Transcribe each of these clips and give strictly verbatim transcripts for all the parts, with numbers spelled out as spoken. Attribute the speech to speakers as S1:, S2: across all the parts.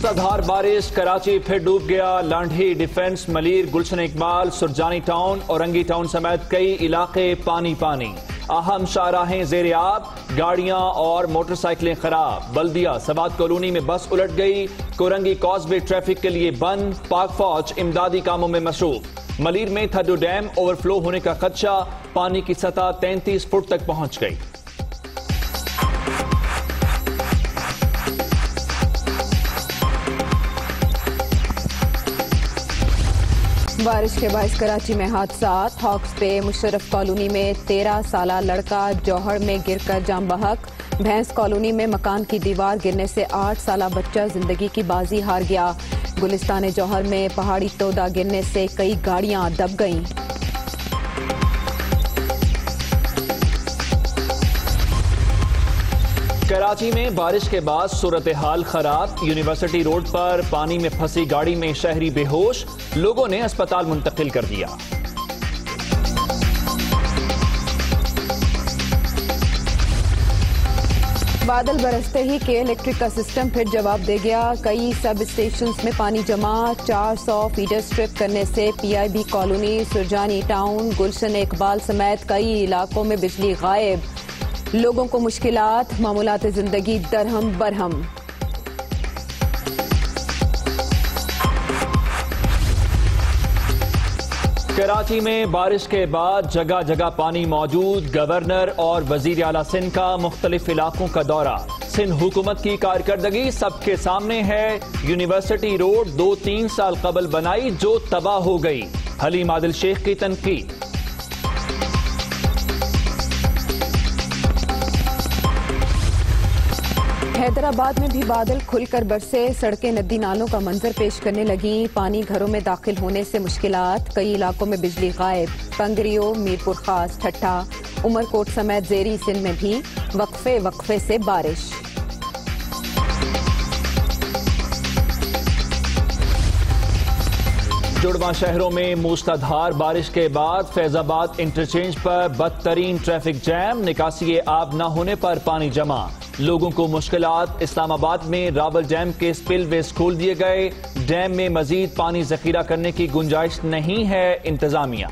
S1: موسلادھار بارش، کراچی پھر ڈوب گیا۔ Landhi, Defence, Malir, Gulshan Iqbal, Surjani town, Orangi town سمیت کئی علاقے پانی پانی۔ اہم شاہراہیں زیر آب، گاڑیاں اور موٹر سائیکلیں خراب۔ بلدیہ سوات کالونی میں بس الٹ گئی۔ کورنگی کاز وے ٹریفک کے لیے بند۔ پاک فوج امدادی کاموں میں مصروف۔ ملیر میں تھڈو ڈیم اوور فلو ہونے کا خدشہ، پانی کی سطح تینتیس فٹ تک پہنچ گئی۔
S2: بارش کے باعث کراچی میں حادثات۔ ہاکس پہ مشرف کالونی میں تیرہ سالہ لڑکا جوہر میں گر کر جاں بحق۔ بھینس کالونی میں مکان کی دیوار گرنے سے آٹھ سالہ بچہ زندگی کی بازی ہار گیا۔ گلستان جوہر میں پہاڑی تودا گرنے سے کئی گاڑیاں دب گئیں۔
S1: کراچی میں بارش کے بعد صورتحال خراب۔ یونیورسٹی روڈ پر پانی میں پھنسی گاڑی میں شہری بے ہوش، لوگوں نے اسپتال منتقل کر دیا۔
S2: بادل برستے ہی کے الیکٹرک کا سسٹم پھر جواب دے گیا۔ کئی سب اسٹیشنز میں پانی جمع۔ چار سو فیڈر سٹرپ کرنے سے P I B colony, Surjani town, Gulshan Iqbal سمیت کئی علاقوں میں بجلی غائب۔ لوگوں کو مشکلات، معمولات زندگی درہم برہم۔
S1: کراچی میں بارش کے بعد جگہ جگہ پانی موجود۔ گورنر اور وزیر اعلیٰ سندھ کا مختلف علاقوں کا دورہ۔ سندھ حکومت کی کارکردگی سب کے سامنے ہے۔ یونیورسٹی روڈ دو تین سال قبل بنائی جو تباہ ہو گئی۔ حلیم عادل شیخ کی تنقید۔
S2: حیدرآباد میں بھی بادل کھل کر برسے، سڑکیں ندی نالوں کا منظر پیش کرنے لگیں۔ پانی گھروں میں داخل ہونے سے مشکلات، کئی علاقوں میں بجلی غائب۔ پنگریو، میرپور خاص، ٹھٹھا، عمر کوٹ سمیت زیری سندھ میں بھی وقفے وقفے سے بارش۔
S1: جڑواں شہروں میں موسلادھار بارش کے بعد فیض آباد انٹرچینج پر بدترین ٹریفک جام، نکاسی آب نہ ہونے پر پانی جمع، لوگوں کو مشکلات۔ اسلام آباد میں راول ڈیم کے سپل ویز کھول دیے گئے، ڈیم میں مزید پانی ذخیرہ کرنے کی گنجائش نہیں ہے، انتظامیہ۔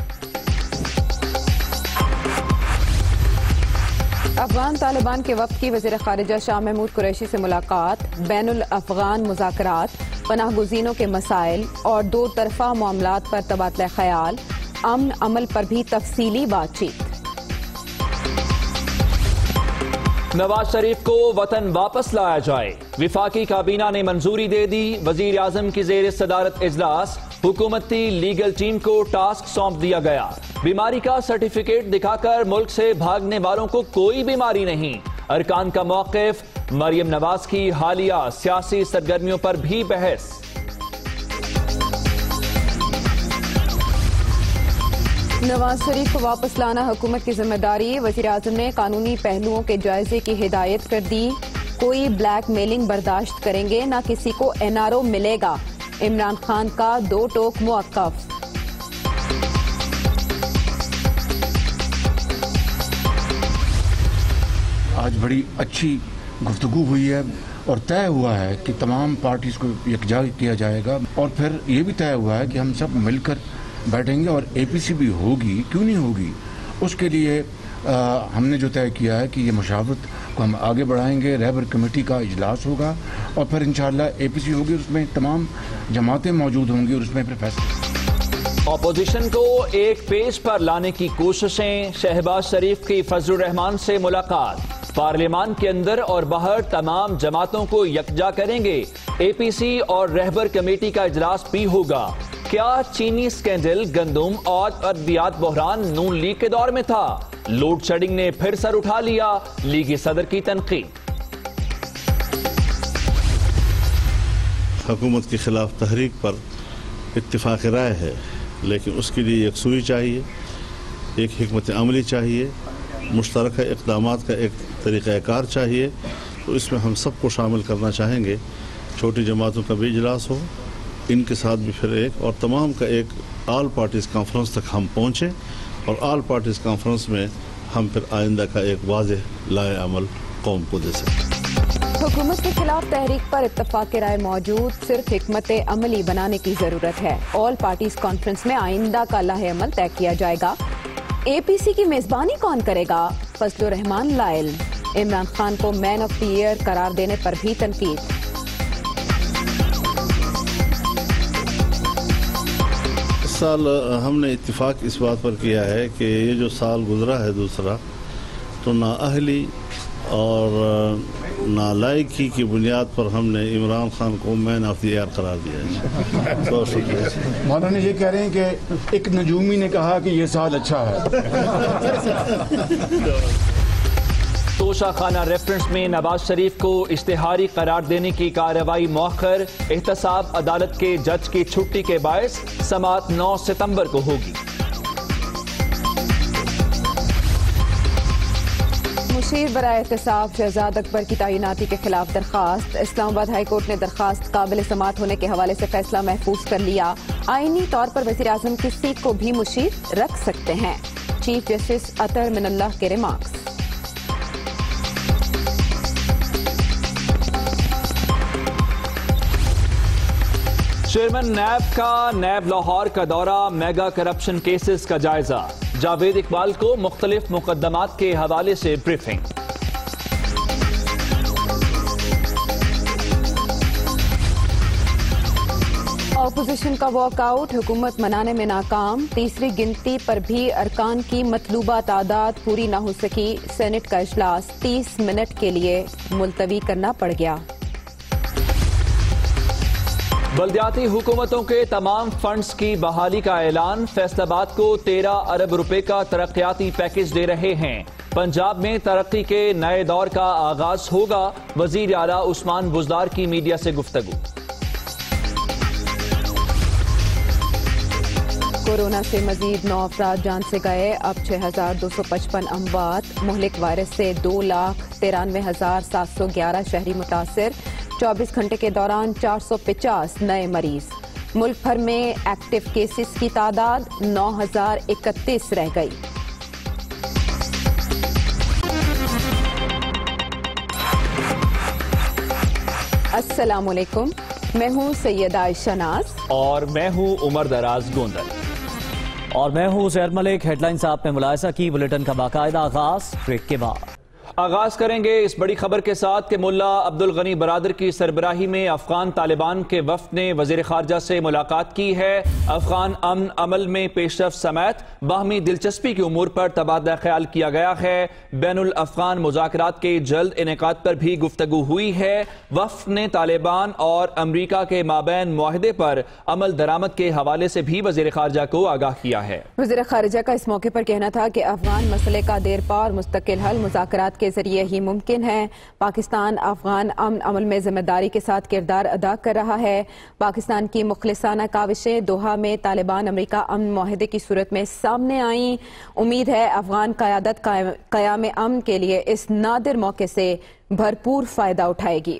S2: افغان طالبان کے وفد کی وزیر خارجہ شاہ محمود قریشی سے ملاقات۔ بین الافغان مذاکرات، پناہ گزینوں کے مسائل اور دو طرفہ معاملات پر تبادلہ خیال، امن عمل پر بھی تفصیلی بات چیت۔
S1: نواز شریف کو وطن واپس لایا جائے، وفاقی کابینہ نے منظوری دے دی۔ وزیر اعظم کی زیر صدارت اجلاس، حکومتی لیگل ٹیم کو ٹاسک سونپ دیا گیا۔ بیماری کا سرٹیفکیٹ دکھا کر ملک سے بھاگنے والوں کو کوئی بیماری نہیں، ارکان کا موقف۔ مریم نواز کی حالیہ سیاسی سرگرمیوں پر بھی بحث۔
S2: نواز شریف کو واپس لانا حکومت کی ذمہ داری، وزیر اعظم نے قانونی پہلوؤں کے جائزے کی ہدایت کر دی۔ کوئی بلیک میلنگ برداشت کریں گے، نہ کسی کو این آر او ملے گا۔ عمران خان کا دو ٹوک موقف۔
S3: آج بڑی اچھی گفتگو ہوئی ہے اور طے ہوا ہے کہ تمام پارٹیز کو یکجا کیا جائے گا، اور پھر یہ بھی طے ہوا ہے کہ ہم سب مل کر بیٹھیں گے اور اے پی سی بھی ہوگی، کیوں نہیں ہوگی۔ اس کے لیے ہم نے جو طے کیا ہے کہ یہ مشاورت کو ہم آگے بڑھائیں گے، رہبر کمیٹی کا اجلاس ہوگا اور پھر انشاءاللہ اے پی سی ہوگی، اس میں تمام جماعتیں موجود ہوں گی اور اس میں پھر فیصلہ۔
S1: اپوزیشن کو ایک پیج پر لانے کی کوششیں، شہباز شریف کی فضل الرحمان سے ملاقات۔ پارلیمان کے اندر اور باہر تمام جماعتوں کو یکجا کریں گے، اے پی سی اور رہبر کمیٹی کا اجلاس بھی ہوگا۔ کیا چینی سکینڈل، گندم اور ادویات بحران نون لیگ کے دور میں تھا؟ لوڈ شیڈنگ نے پھر سر اٹھا لیا، لیگی صدر کی تنقید۔
S4: حکومت کے خلاف تحریک پر اتفاق رائے ہے، لیکن اس کے لیے یکسوئی چاہیے، ایک حکمت عملی چاہیے، مشترکہ اقدامات کا ایک طریقہ کار چاہیے۔ تو اس میں ہم سب کو شامل کرنا چاہیں گے۔ چھوٹی جماعتوں کا بھی اجلاس ہو، ان کے ساتھ بھی پھر ایک اور تمام کا ایک آل پارٹیز کانفرنس تک ہم پہنچیں، اور آل پارٹیز کانفرنس میں ہم پھر آئندہ کا ایک واضح لائحہ عمل قوم کو دے سکیں۔
S2: حکومت کے خلاف تحریک پر اتفاق رائے موجود، صرف حکمت عملی بنانے کی ضرورت ہے۔ آل پارٹیز کانفرنس میں آئندہ کا لائحہ عمل طے کیا جائے گا۔ اے پی سی کی میزبانی کون کرے گا؟ فضل الرحمان لائل۔ عمران خان کو مین آف دی ایئر قرار دینے پر بھی تنقید۔
S4: اس سال ہم نے اتفاق اس بات پر کیا ہے کہ یہ جو سال گزرا ہے دوسرا، تو نااہلی اور نالائقی کی بنیاد پر ہم نے عمران خان کو مین آف دی ایئر قرار دیا ہے۔ بہت شکریہ۔
S3: مولانا یہ کہہ رہے ہیں کہ ایک نجومی نے کہا کہ یہ سال اچھا ہے۔
S1: توشہ خانہ ریفرنس میں نواز شریف کو اشتہاری قرار دینے کی کارروائی مؤخر، احتساب عدالت کے جج کی چھٹی کے باعث سماعت نو ستمبر کو ہوگی۔
S2: مشیر برائے احتساب شہزاد اکبر کی تعیناتی کے خلاف درخواست۔ اسلام آباد ہائی کورٹ نے درخواست قابل سماعت ہونے کے حوالے سے فیصلہ محفوظ کر لیا۔ آئینی طور پر وزیر اعظم کی سیٹ کو بھی مشیر رکھ سکتے ہیں، چیف جسٹس اطہر من اللہ کے ریمارکس۔
S1: چیئرمین نیب کا نیب لاہور کا دورہ، میگا کرپشن کیسز کا جائزہ۔ جاوید اقبال کو مختلف مقدمات کے حوالے سے بریفنگ۔
S2: اپوزیشن کا واک آؤٹ، حکومت منانے میں ناکام۔ تیسری گنتی پر بھی ارکان کی مطلوبہ تعداد پوری نہ ہو سکی، سینٹ کا اجلاس تیس منٹ کے لیے ملتوی کرنا پڑ گیا۔
S1: بلدیاتی حکومتوں کے تمام فنڈز کی بحالی کا اعلان، فیصل آباد کو تیرہ ارب روپے کا ترقیاتی پیکج دے رہے ہیں۔ پنجاب میں ترقی کے نئے دور کا آغاز ہوگا، وزیر اعلیٰ عثمان بزدار کی میڈیا سے گفتگو۔
S2: کورونا سے مزید نو افراد جان سے گئے، اب چھ ہزار دو سو پچپن اموات۔ مہلک وائرس سے دو لاکھ ترانوے ہزار سات سو گیارہ شہری متاثر، چوبیس گھنٹے کے دوران چار سو پچاس نئے مریض۔ ملک بھر میں ایکٹیو کیسز کی تعداد نو ہزار اکتیس رہ گئی۔ السلام علیکم، میں ہوں سیدہ عائشہ ناز
S1: اور میں ہوں عمر دراز گوندل،
S5: اور میں ہوں زہر ملک۔ ہیڈ لائنز آپ نے ملاحظہ کی، بلیٹن کا باقاعدہ آغاز بریک کے بعد۔
S1: آغاز کریں گے اس بڑی خبر کے ساتھ کہ ملا عبدالغنی برادر کی سربراہی میں افغان طالبان کے وفد نے وزیر خارجہ سے ملاقات کی ہے۔ افغان امن عمل میں پیش رفت سمیت باہمی دلچسپی کے امور پر تبادلہ خیال کیا گیا ہے۔ بین الافغان مذاکرات کے جلد انعقاد پر بھی گفتگو ہوئی ہے۔ وفد نے طالبان اور امریکہ کے مابین معاہدے پر عمل درآمد کے حوالے سے بھی وزیر خارجہ کو آگاہ کیا ہے۔
S2: وزیر خارجہ کا اس موقع پر کہنا تھا کہ افغان مسئلے کا دیر پا اور مستقل حل مذاکرات کے ذریعے ہی ممکن ہے۔ پاکستان افغان امن عمل میں ذمہ داری کے ساتھ کردار ادا کر رہا ہے۔ پاکستان کی مخلصانہ کاوشیں دوحہ میں طالبان امریکہ امن معاہدے کی صورت میں سامنے آئیں۔ امید ہے افغان قیادت قیام امن کے لیے اس نادر موقع سے بھرپور فائدہ اٹھائے گی۔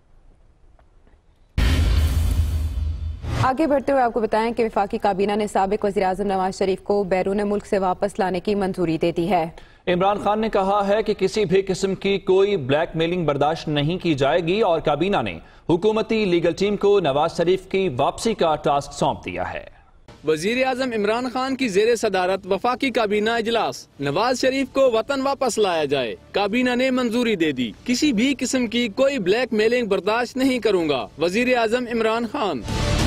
S2: آگے بڑھتے ہوئے آپ کو بتائیں کہ وفاقی کابینہ نے سابق وزیراعظم نواز شریف کو بیرون ملک سے واپس لانے کی منظوری دے دی ہے۔
S1: عمران خان نے کہا ہے کہ کسی بھی قسم کی کوئی بلیک میلنگ برداشت نہیں کی جائے گی اور کابینہ نے حکومتی لیگل ٹیم کو نواز شریف کی واپسی کا ٹاسک سونپ دیا ہے۔
S6: وزیر اعظم عمران خان کی زیر صدارت وفاقی کابینہ اجلاس، نواز شریف کو وطن واپس لایا جائے، کابینہ نے منظوری دے دی۔ کسی بھی قسم کی کوئی بلیک میلنگ برداشت نہیں کروں گا، وزیر اعظم عمران خان۔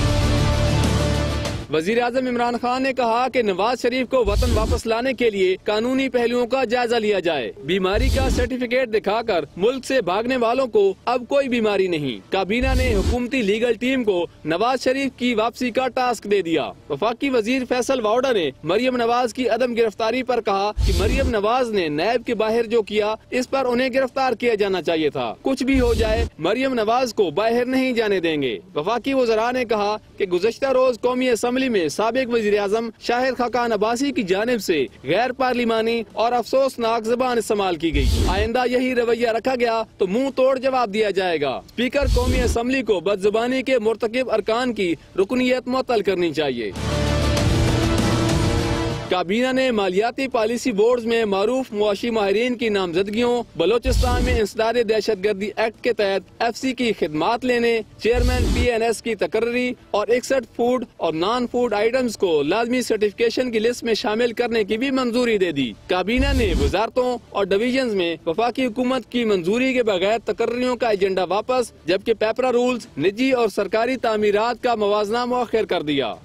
S6: وزیر اعظم عمران خان نے کہا کہ نواز شریف کو وطن واپس لانے کے لیے قانونی پہلوؤں کا جائزہ لیا جائے۔ بیماری کا سرٹیفکیٹ دکھا کر ملک سے بھاگنے والوں کو اب کوئی بیماری نہیں۔ کابینہ نے حکومتی لیگل ٹیم کو نواز شریف کی واپسی کا ٹاسک دے دیا۔ وفاقی وزیر فیصل واوڈا نے مریم نواز کی عدم گرفتاری پر کہا کہ مریم نواز نے نیب کے باہر جو کیا اس پر انہیں گرفتار کیا جانا چاہیے تھا۔ کچھ بھی ہو جائے مریم نواز کو باہر نہیں جانے دیں گے۔ وفاقی وزراء نے کہا کہ گزشتہ روز قومی اسمبلی میں سابق وزیر اعظم شاہد خاقان عباسی کی جانب سے غیر پارلیمانی اور افسوسناک زبان استعمال کی گئی۔ آئندہ یہی رویہ رکھا گیا تو منہ توڑ جواب دیا جائے گا۔ اسپیکر قومی اسمبلی کو بدزبانی کے مرتکب ارکان کی رکنیت معطل کرنی چاہیے۔ کابینہ نے مالیاتی پالیسی بورڈز میں معروف معاشی ماہرین کی نامزدگیوں، بلوچستان میں انسداد دہشت گردی ایکٹ کے تحت ایف سی کی خدمات لینے، چیئرمین پی این ایس کی تقرری اور اکسٹھ فوڈ اور نان فوڈ آئٹمز کو لازمی سرٹیفکیشن کی لسٹ میں شامل کرنے کی بھی منظوری دے دی۔ کابینہ نے وزارتوں اور ڈویژنز میں وفاقی حکومت کی منظوری کے بغیر تقرریوں کا ایجنڈا واپس، جبکہ پیپرا رولز، نجی اور سرکاری تعمیرات کا موازنہ مؤخر کر دیا۔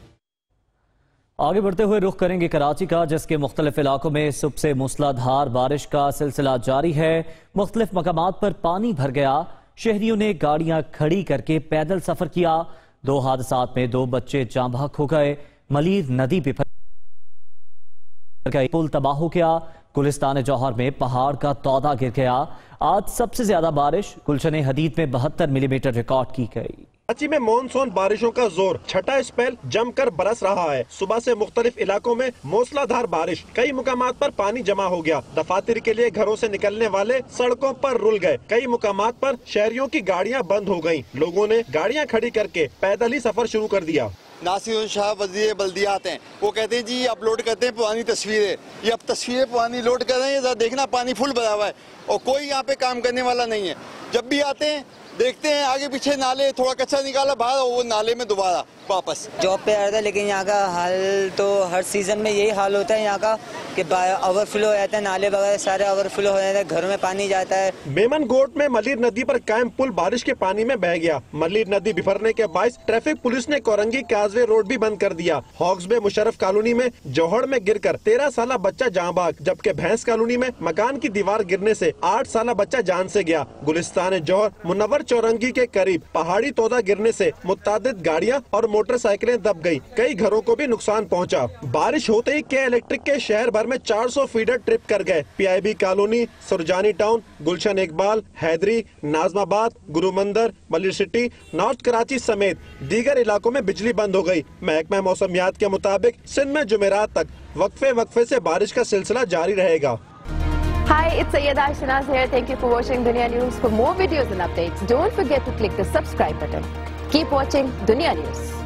S5: آگے بڑھتے ہوئے رخ کریں گے کراچی کا، جس کے مختلف علاقوں میں صبح سے موسلا دھار بارش کا سلسلہ جاری ہے۔ مختلف مقامات پر پانی بھر گیا، شہریوں نے گاڑیاں کھڑی کر کے پیدل سفر کیا۔ دو حادثات میں دو بچے جاں بحق ہو گئے۔ ملیر ندی بفر گئی، پل تباہ ہو گیا۔ گلستان جوہر میں پہاڑ کا تودہ گر گیا۔ آج سب سے زیادہ بارش گلشن حدید میں بہتر ملی میٹر ریکارڈ کی گئی۔
S7: کراچی میں مونسون بارشوں کا زور چھٹا اسپیل جم کر برس رہا ہے۔ صبح سے مختلف علاقوں میں موسلا دھار بارش، کئی مقامات پر پانی جمع ہو گیا۔ دفاتر کے لیے گھروں سے نکلنے والے سڑکوں پر رل گئے۔ کئی مقامات پر شہریوں کی گاڑیاں بند ہو گئیں۔ لوگوں نے گاڑیاں کھڑی کر کے پیدل ہی سفر شروع کر دیا۔
S8: ناصر شاہ وزیر بلدیات ہیں، وہ کہتے ہیں جی اپلوڈ کرتے ہیں پرانی تصویریں، یہ اب تصویریں پرانی لوڈ کر رہے ہیں، ذرا دیکھنا پانی فل بھرا ہوا ہے اور کوئی یہاں پہ کام کرنے والا نہیں ہے۔ جب بھی آتے ہیں دیکھتے ہیں آگے پیچھے نالے، تھوڑا کچرا نکالا باہر اور وہ نالے میں دوبارہ واپس۔
S9: جاب پہ آیا تھا، لیکن یہاں کا حال تو ہر سیزن میں یہی حال ہوتا ہے یہاں کا کہ اوور فلو ہو جاتا ہے، نالے وغیرہ سارے اوور فلو ہو جاتے ہیں، گھروں میں پانی جاتا ہے۔
S7: میمن گوٹ میں ملیر ندی پر قائم پل بارش کے پانی میں بہہ گیا۔ ملیر ندی بفرنے کے باعث ٹریفک پولیس نے کورنگی کازوے روڈ بھی بند کر دیا۔ ہاکس بے مشرف کالونی میں جوہر میں گر کر تیرہ سالہ بچہ جاں بحق، جبکہ بھینس کالونی میں مکان کی دیوار گرنے سے آٹھ سالہ بچہ جان سے گیا۔ گلستان جوہر منور چورنگی کے قریب پہاڑی تودہ گرنے سے متعدد گاڑیاں اور موٹر سائیکلیں دب گئی، کئی گھروں کو بھی نقصان پہنچا۔ بارش ہوتے ہی کے الیکٹرک کے شہر بھر میں چار سو فیڈر ٹرپ کر گئے۔ P I B colony, Surjani town, Gulshan Iqbal, Hyderi, Nazimabad, Guru مندر، ملیر سٹی، نارتھ کراچی سمیت دیگر علاقوں میں بجلی بند ہو گئی۔ محکمہ موسمیات کے مطابق سندھ میں جمعرات تک وقفے وقفے سے بارش کا سلسلہ جاری رہے گا۔
S10: Hi, it's Sayyeda Shanaz here. Thank you for watching Dunia News. For more videos and updates, don't forget to click the subscribe button. Keep watching Dunia News.